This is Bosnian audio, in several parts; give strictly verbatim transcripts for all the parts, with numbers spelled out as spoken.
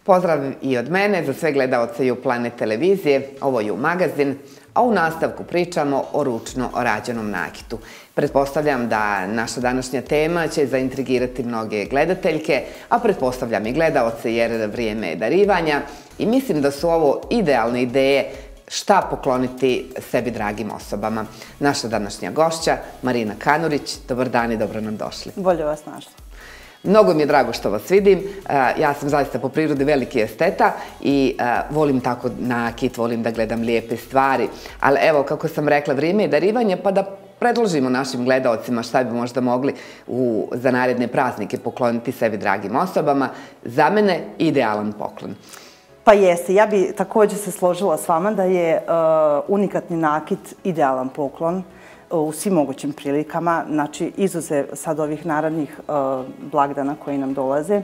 Pozdrav i od mene za sve gledaoce U Planet televizije, ovo je U magazin, a u nastavku pričamo o ručno rađenom nakitu. Pretpostavljam da naša današnja tema će zaintrigirati mnoge gledateljke, a pretpostavljam i gledaoce jer vrijeme je darivanja i mislim da su ovo idealne ideje šta pokloniti sebi dragim osobama. Naša današnja gošća, Marina Kanurić, dobar dan i dobro nam došli. Bolje vas našla. Mnogo mi je drago što vas vidim. Ja sam zaista po prirodi veliki esteta i volim tako nakit, volim da gledam lijepe stvari. Ali evo, kako sam rekla, vrijeme je darivanja, pa da predložimo našim gledaocima šta bi možda mogli za naredne praznike pokloniti sebi dragim osobama. Za mene idealan poklon. Pa jeste, ja bi također se složila s vama da je unikatni nakit idealan poklon u svim mogućim prilikama, znači izuzev sad ovih narodnih blagdana koji nam dolaze.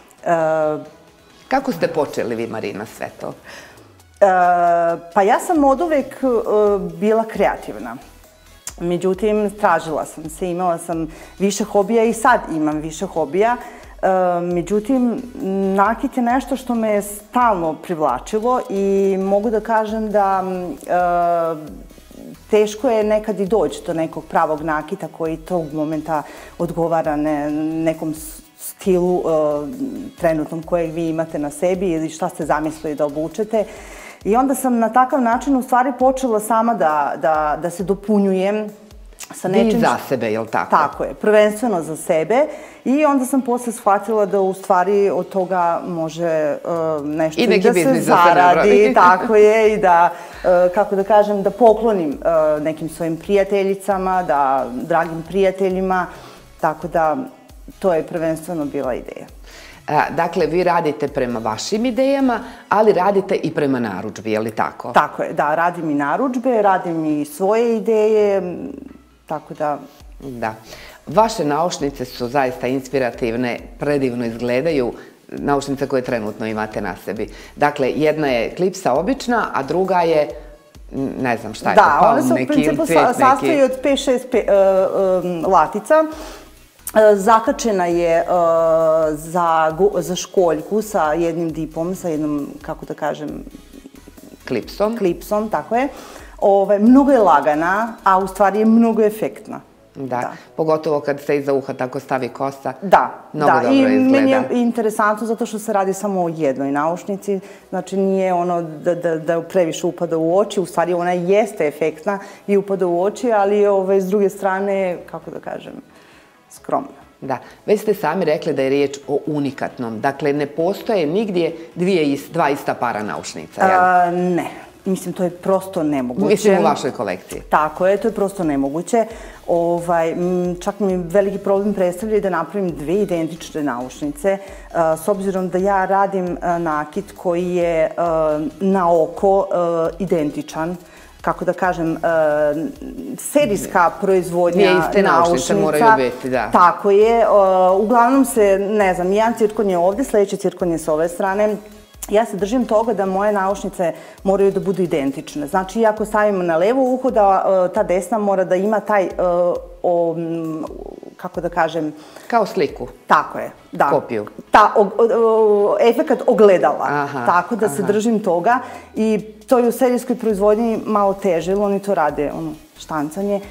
Kako ste počeli vi, Marina, sve to? Pa ja sam od uvek bila kreativna. Međutim, tražila sam se, imala sam više hobija i sad imam više hobija. Međutim, nakit je nešto što me je stalno privlačilo i mogu da kažem da teško je nekad i doći do nekog pravog nakita koji tog momenta odgovara nekom stilu trenutnom kojeg vi imate na sebi ili šta ste zamislili da obučete. I onda sam na takav način u stvari počela sama da se dopunjujem sa nečim... Vi za sebe, je li tako? Tako je, prvenstveno za sebe. I onda sam posle shvatila da u stvari od toga može nešto i da se zaradi, tako je, i da, kako da kažem, da poklonim nekim svojim prijateljicama, da dragim prijateljima, tako da to je prvenstveno bila ideja. Dakle, vi radite prema vašim idejama, ali radite i prema narudžbi, je li tako? Tako je, da, radim i narudžbe, radim i svoje ideje, tako da... Da. Vaše naušnice su zaista inspirativne, predivno izgledaju, naušnice koje trenutno imate na sebi. Dakle, jedna je klipsa obična, a druga je, ne znam šta je to, paun neki ili cvijet neki. Da, ona se u principu sastoji od pet šest latica. Zakačena je za školjku sa jednim dipom, sa jednom, kako da kažem... Klipsom. Klipsom, tako je. Mnogo je lagana, a u stvari je mnogo efektna. Da, pogotovo kad se iza uha tako stavi kosa. Da, mnogo dobro izgleda. I meni je interesantno zato što se radi samo o jednoj naušnici, znači nije ono da previše upada u oči, u stvari ona jeste efektna i upada u oči, ali je s druge strane, kako da kažem, skromna. Da, već ste sami rekli da je riječ o unikatnom, dakle ne postoje nigdje dva ista para naušnica, jel? Ne. Mislim, to je prosto nemoguće. Mislim, u vašoj kolekciji. Tako je, to je prosto nemoguće. Čak mi veliki problem predstavlja da napravim dve identične naušnice, s obzirom da ja radim nakit koji je na oko identičan, kako da kažem, serijska proizvodnja naušnica. Dvije iste naušnice moraju biti, da. Tako je. Uglavnom se, ne znam, jedan cirkon je ovdje, sljedeći cirkon je s ove strane. Ja se držim toga da moje naušnice moraju da budu identične. Znači, ako stavimo na levo uho, da ta desna mora da ima taj, kako da kažem... Kao sliku. Tako je, da. Kopiju. Efekat ogledala. Tako da se držim toga. I to je u serijskoj proizvodnji malo teže, jer oni to rade, štancanje.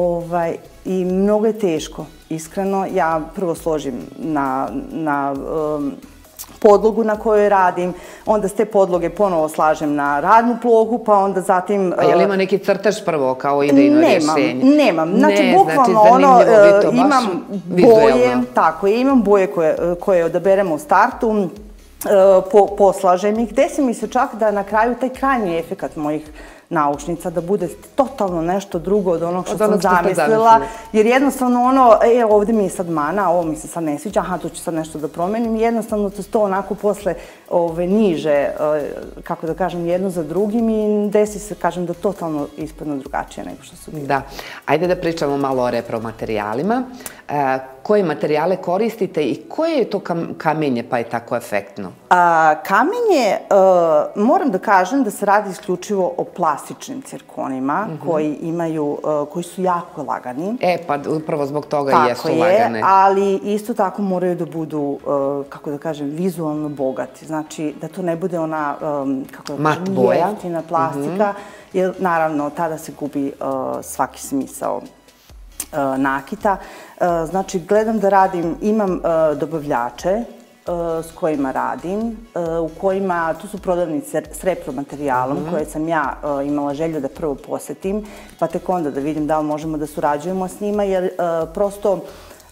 I mnogo je teško, iskreno. Ja prvo složim na... podlogu na kojoj radim, onda s te podloge ponovo slažem na radnu plohu, pa onda zatim... A je li ima neki crtež prvo kao idejno rješenje? Nemam, nemam. Znači, bukvalno ono, imam boje, tako je, imam boje koje odaberemo u startu, poslažem ih. Desi mi se čak da na kraju taj krajnji efekat mojih naušnica da bude totalno nešto drugo od onog što sam zamislila. Jer jednostavno ono, e, ovdje mi je sad mana, ovo mi se sad ne sviđa, aha, tu ću sad nešto da promenim. Jednostavno to onako posle niže, kako da kažem, jedno za drugim i desi se, kažem, da totalno ispadno drugačije nego što su bili. Da. Ajde da pričamo malo o repromaterijalima. koje materijale koristite i koje je to kamenje pa je tako efektno? Kamenje, moram da kažem da se radi isključivo o plastičnim cirkonima koji imaju, koji su jako lagani. E, pa upravo zbog toga i jesu lagane. Tako je, ali isto tako moraju da budu, kako da kažem, vizualno bogati. Znači, da to ne bude ona, kako da kažem, jeftina plastika, jer naravno tada se gubi svaki smisao nakita. Znači, gledam da radim, imam dobavljače s kojima radim, u kojima, tu su prodavnice s repromaterijalom koje sam ja imala želju da prvo posetim, pa tek onda da vidim da li možemo da surađujemo s njima, jer prosto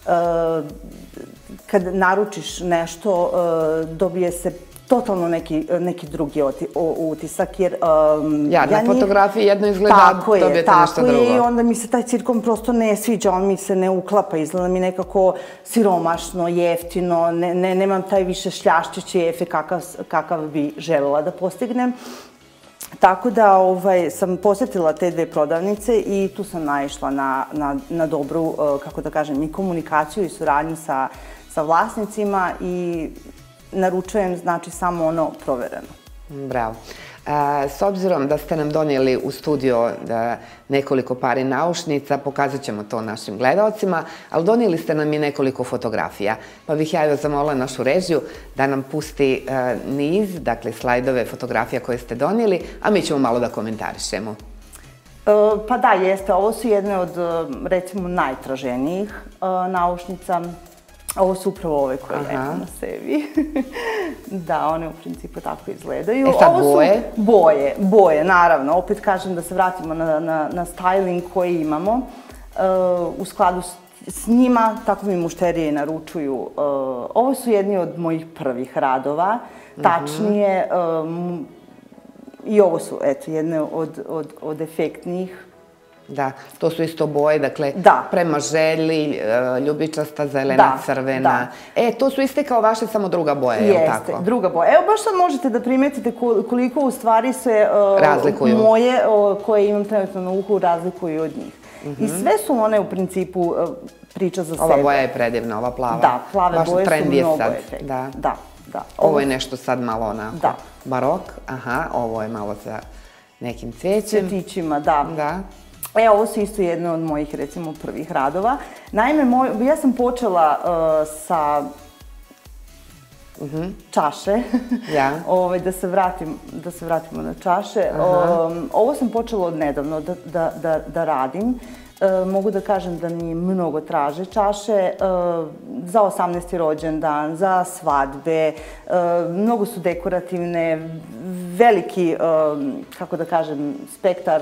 kad naručiš nešto dobije se totalno neki drugi utisak, jer... Ja, na fotografiji jedno izgleda, dobijete nešto drugo. Tako je, i onda mi se taj cirkon prosto ne sviđa, on mi se ne uklapa, izgleda mi nekako siromašno, jeftino, nemam taj više šljašćeći efekt kakav bi želela da postignem. Tako da sam posjetila te dve prodavnice i tu sam naišla na dobru, kako da kažem, i komunikaciju i suradnju sa vlasnicima i naručujem, znači, samo ono provereno. Bravo. S obzirom da ste nam donijeli u studio nekoliko pari naušnica, pokazat ćemo to našim gledalcima, ali donijeli ste nam i nekoliko fotografija. Pa bih ja zamolila našu režiju da nam pusti niz, dakle, slajdove fotografija koje ste donijeli, a mi ćemo malo da komentarišemo. Pa da, jeste. Ovo su jedne od, recimo, najtraženijih naušnica. Ovo su upravo ove koje ja imam na sebi. Da, one u principu tako izgledaju. E sad boje? Boje, boje, naravno. Opet kažem da se vratimo na styling koji imamo. U skladu s njima, tako mi mušterije i naručuju. Ovo su jedni od mojih prvih radova. Tačnije, i ovo su, eto, jedne od efektnijih. Da, to su isto boje, dakle, prema želji, ljubičasta, zelena, crvena. E, to su iste kao vaše, samo druga boja, je li tako? Jeste, druga boja. Evo, baš sad možete da primetite koliko u stvari se moje, koje imam trenutno na uhu, razlikuju od njih. I sve su one u principu priča za sebe. Ova boja je predivna, ova plava. Da, plave boje su mnogo efektne. Da, da. Ovo je nešto sad malo onako barok. Aha, ovo je malo sa nekim cvećem. Cvetićima, da. Da. E, ovo su isto jedne od mojih, recimo, prvih radova. Naime, ja sam počela sa čaše, da se vratimo na čaše. Ovo sam počela od nedavno da radim. Mogu da kažem da mi mnogo traže čaše za osamnaesti rođendan, za svadbe. Mnogo su dekorativne, veliki, kako da kažem, spektar.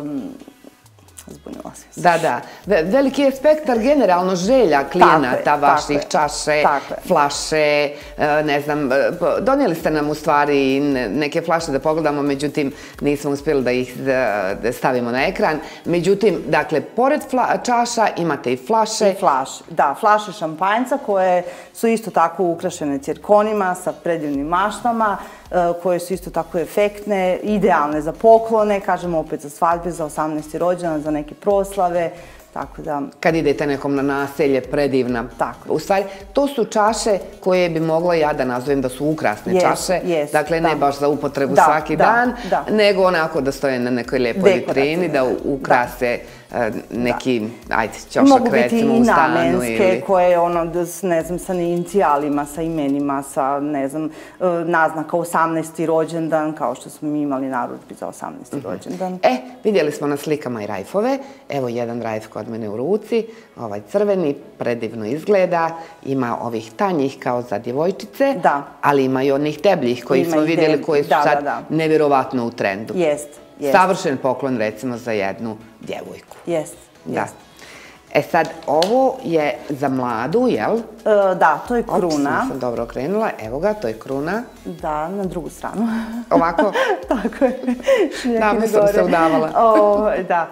Zbunila sam se. Da, da. Veliki je spektar generalno želja klijenata vaših, čaše, flaše, ne znam, donijeli ste nam u stvari neke flaše da pogledamo, međutim nismo uspjeli da ih stavimo na ekran. Međutim, dakle, pored čaša imate i flaše. I flaše, da, flaše šampanjca koje su isto tako ukrašene cirkonima sa predivnim maštama, koje su isto tako efektne, idealne za poklone, kažemo opet za svadbe, za osamnaesti rođendan, za neke proslave, tako da... Kad idete nekom na naselje, predivna. Tako. U stvari, to su čaše koje bi mogla ja da nazovem da su ukrasne čaše. Dakle, ne baš za upotrebu svaki dan, nego onako da stoje na nekoj lijepoj vitrini, da ukrase neki, ajde, ćošak recimo u stanu ili... Mogu biti i namenske koje, ono, ne znam, sa inicijalima, sa imenima, sa, ne znam, naznaka osamnaesti rođendan, kao što smo mi imali narudžbi za osamnaesti rođendan. E, vidjeli smo na slikama i rajfove. Evo jedan rajf kod mene u ruci, ovaj crveni, predivno izgleda, ima ovih tanjih kao za djevojčice, ali ima i onih debljih koji smo vidjeli koji su sad nevjerovatno u trendu. Jest. Savršen poklon, recimo, za jednu djevojku. Jest, jest. E sad, ovo je za mladu, jel? Da, to je kruna. Ops, sam dobro okrenula. Evo ga, to je kruna. Da, na drugu stranu. Ovako? Tako je. Davno sam se udavala. Da.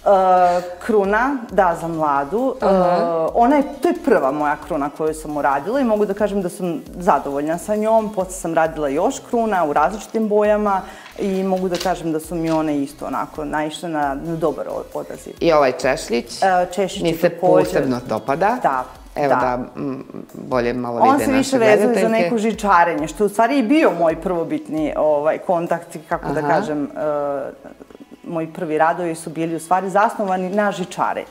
Kruna, da, za mladu. To je prva moja kruna koju sam uradila i mogu da kažem da sam zadovoljna sa njom. Posle sam radila još kruna u različitim bojama i mogu da kažem da su mi one isto onako naišle na dobar odaziv. I ovaj češljić? Češljić mi se posebno dopada. Da. Evo da bolje malo vide naše gledateljke. On se više vezuje za neko žičarenje, što u stvari i bio moj prvobitni kontakt, kako da kažem, moji prvi radovi su bili u stvari zasnovani na žičarenju.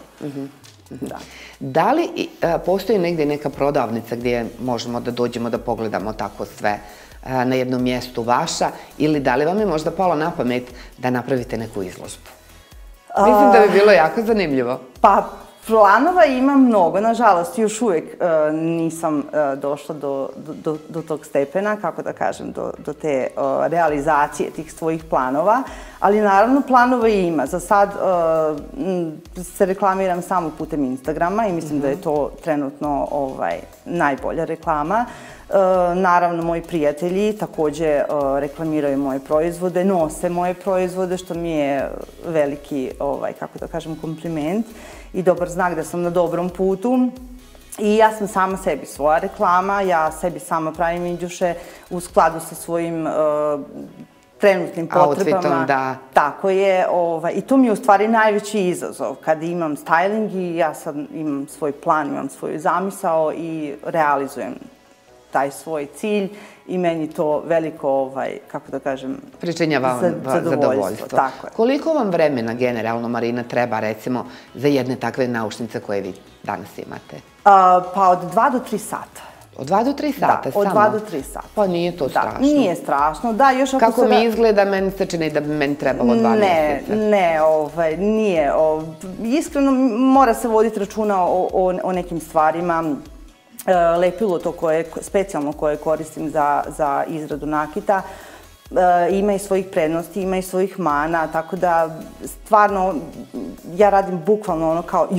Da li postoji negdje neka prodavnica gdje možemo da dođemo da pogledamo tako sve na jednom mjestu vaša, ili da li vam je možda palo na pamet da napravite neku izložbu? Mislim da bi bilo jako zanimljivo. Pa, planova ima mnogo, nažalost, još uvijek nisam došla do tog stepena, kako da kažem, do te realizacije tih svojih planova, ali naravno planova i ima. Za sad se reklamiram samo putem Instagrama i mislim da je to trenutno najbolja reklama. Naravno, moji prijatelji također reklamiraju moje proizvode, nose moje proizvode, što mi je veliki, kako da kažem, kompliment i dobar znak da sam na dobrom putu. I ja sam sama sebi svoja reklama, ja sebi sama pravim indjuše u skladu sa svojim trenutnim potrebama. Da. Tako je. I to mi je u stvari najveći izazov. Kad imam styling i ja sad imam svoj plan, imam svoju zamisao i realizujem taj svoj cilj i meni to veliko, kako da kažem, pričinjava vam zadovoljstvo. Koliko vam vremena generalno, Marina, treba recimo za jedne takve naušnice koje vi danas imate? Pa od dva do tri sata. Od dva do tri sata samo? Da, od dva do tri sata. Pa nije to strašno. Nije strašno, da. Kako mi izgleda, meni se čini da bi meni trebalo dva mjeseca. Ne, ne, nije. Iskreno mora se voditi računa o nekim stvarima. Lepilo to specijalno koje koristim za izradu nakita ima i svojih prednosti, ima i svojih mana, tako da stvarno ja radim bukvalno ono kao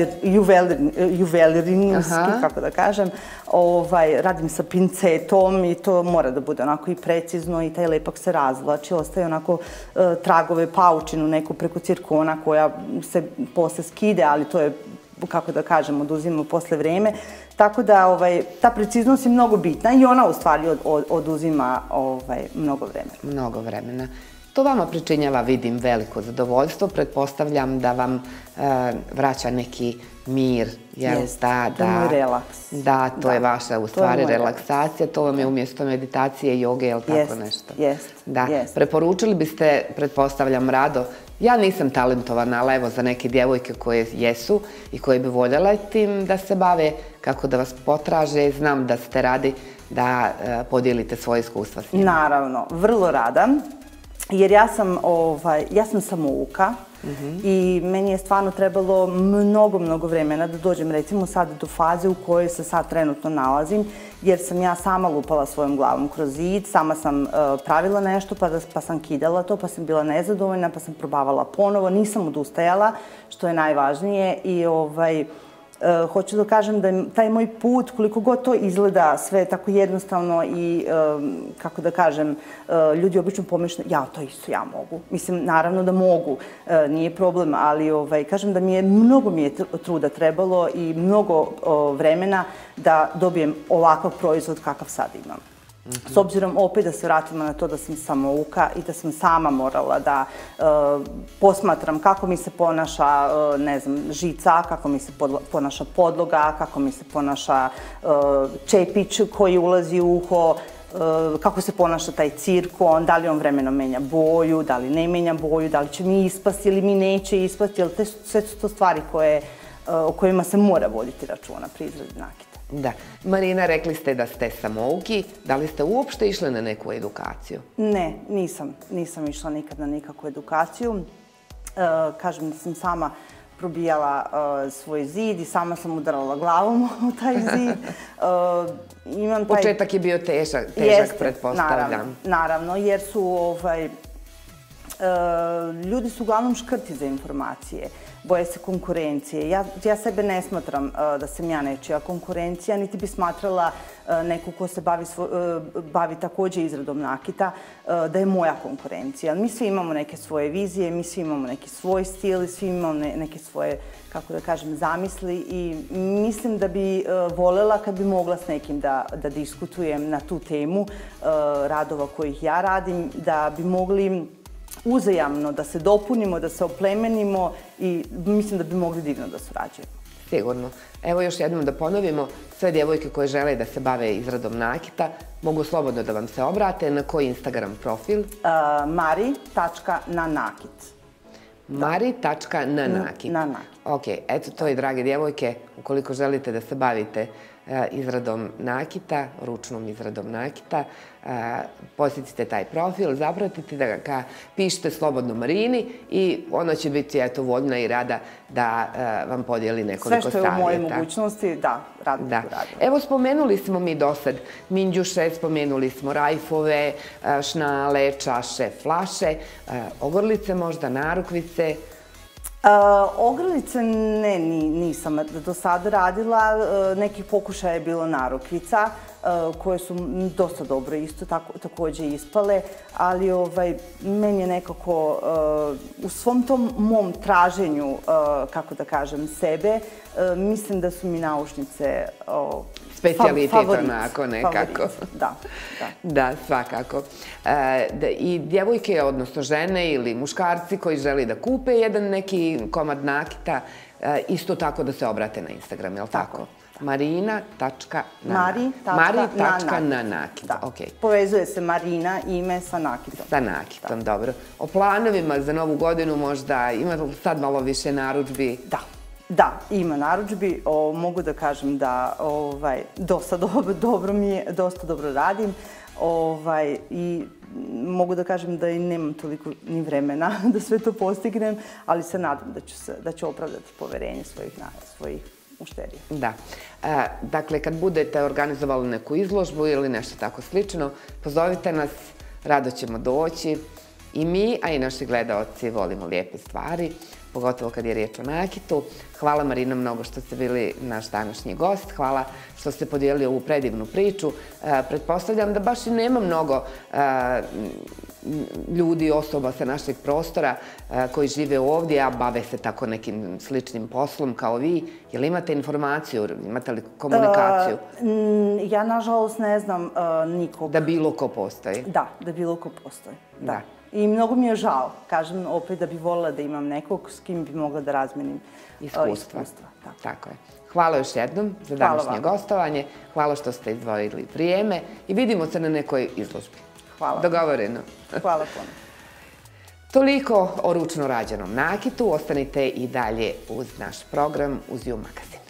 juvelirinski, kako da kažem. Radim sa pincetom i to mora da bude onako i precizno i taj lepak se razvlači, ostaje onako tragove, paučinu neku preko cirkona koja se posle skide, ali to je, kako da kažem, oduzimamo posle vreme. Tako da ta preciznost je mnogo bitna i ona u stvari oduzima mnogo vremena. Mnogo vremena. To vama pričinjava, vidim, veliko zadovoljstvo. Pretpostavljam da vam vraća neki mir. Jeste, to je moj relaks. Da, to je vaša u stvari relaksacija. To vam je umjesto meditacije, joge, je li tako nešto? Jeste, jeste. Preporučili biste, pretpostavljam, rado, ja nisam talentovana, ali evo za neke djevojke koje jesu i koje bi voljela tim da se bave, kako da vas potraže, znam da ste radi da podijelite svoje iskustva s njima. Naravno, vrlo rada, jer ja sam samouka i meni je stvarno trebalo mnogo, mnogo vremena da dođem recimo sad do faze u kojoj se sad trenutno nalazim, jer sam ja sama lupala svojom glavom kroz zid, sama sam pravila nešto, pa sam kidala to, pa sam bila nezadovoljna, pa sam probavala ponovo, nisam odustajala, što je najvažnije i hoću da kažem da je taj moj put, koliko god to izgleda sve tako jednostavno i, kako da kažem, ljudi obično pomišljaju, ja, to isto ja mogu. Mislim, naravno da mogu, nije problem, ali kažem da mi je, mnogo mi je truda trebalo i mnogo vremena da dobijem ovakav proizvod kakav sad imam. S obzirom opet da se vratimo na to da sam samouka i da sam sama morala da posmatram kako mi se ponaša, ne znam, žica, kako mi se ponaša podloga, kako mi se ponaša čepić koji ulazi u uho, kako se ponaša taj cirkon, da li on vremenom menja boju, da li ne menja boju, da li će mi ispasti ili mi neće ispasti, jer sve su to stvari o kojima se mora voditi računa pri izradi nakita. Da. Marina, rekli ste da ste samouki. Da li ste uopšte išli na neku edukaciju? Ne, nisam. Nisam išla nikad na nikakvu edukaciju. Kažem da sam sama probijala svoj zid i sama sam udarala glavom u taj zid. Početak je bio težak, pretpostavljam. Naravno, jer su ljudi su uglavnom škrti za informacije. Boje se konkurencije. Ja sebe ne smatram da sam ja nečija konkurencija, niti bi smatrala neku ko se bavi također izradom nakita, da je moja konkurencija. Mi svi imamo neke svoje vizije, mi svi imamo neki svoj stil i svi imamo neke svoje, kako da kažem, zamisli i mislim da bi voljela kad bi mogla s nekim da diskutujem na tu temu radova kojih ja radim, da bi mogli uzajamno da se dopunimo, da se oplemenimo i mislim da bi mogli divno da surađujemo. Sigurno. Evo još jednom da ponovimo, sve djevojke koje žele da se bave izradom nakita mogu slobodno da vam se obrate. Na koji Instagram profil? mari tačka na nakit. mari tačka na nakit. Na nakit. Ok, eto to je, drage djevojke, ukoliko želite da se bavite izradom nakita, ručnom izradom nakita, posjetite taj profil, zapratite da ga pišete slobodno Marini i ona će biti eto voljna i rada da vam podijeli nekoliko savjeta. Sve što je u moje mogućnosti, da, rado da radim. Evo, spomenuli smo mi do sad minđuše, spomenuli smo rajfove, šnale, čaše, flaše, ogrlice možda, narukvice. Ogrlice ne, nisam do sada radila. Nekih pokušaja je bilo narukvica koje su dosta dobro isto također ispale, ali meni je nekako u svom tom mom traženju, kako da kažem, sebe, mislim da su mi naušnice specijalitet onako nekako. Da, da. Da, svakako. I djevojke, odnosno žene ili muškarci koji želi da kupe jedan neki komad nakita, isto tako da se obrate na Instagram, je li tako? Marina tačka na nakit. Povezuje se Marina ime sa nakitom. Sa nakitom, dobro. O planovima za novu godinu možda ima sad malo više narudžbi? Da. Da, ima narudžbi. Mogu da kažem da dosta dobro mi je, dosta dobro radim i mogu da kažem da i nemam toliko ni vremena da sve to postignem, ali se nadam da ću opravdati poverenje svojih mušterija. Da. Dakle, kad budete organizovali neku izložbu ili nešto tako slično, pozovite nas, rado ćemo doći. I mi, a i naši gledaoci, volimo lijepe stvari, pogotovo kad je riječ o nakitu. Hvala Marina mnogo što ste bili naš današnji gost. Hvala što ste podijelili ovu predivnu priču. Pretpostavljam da baš i nema mnogo ljudi, osoba sa našeg prostora koji žive ovdje, a bave se tako nekim sličnim poslom kao vi. Jel imate informaciju, imate li komunikaciju? Ja, nažalost, ne znam nikog. Da bilo ko postoji? Da, da bilo ko postoji. Da. I mnogo mi je žao, kažem opet da bi voljela da imam nekog s kim bi mogla da razmenim iskustva. Tako je. Hvala još jednom za današnje gostovanje. Hvala što ste izdvojili vrijeme i vidimo se na nekoj izložbi. Hvala. Dogovoreno. Hvala puno. Toliko o ručno rađenom nakitu. Ostanite i dalje uz naš program, uz You Magazine.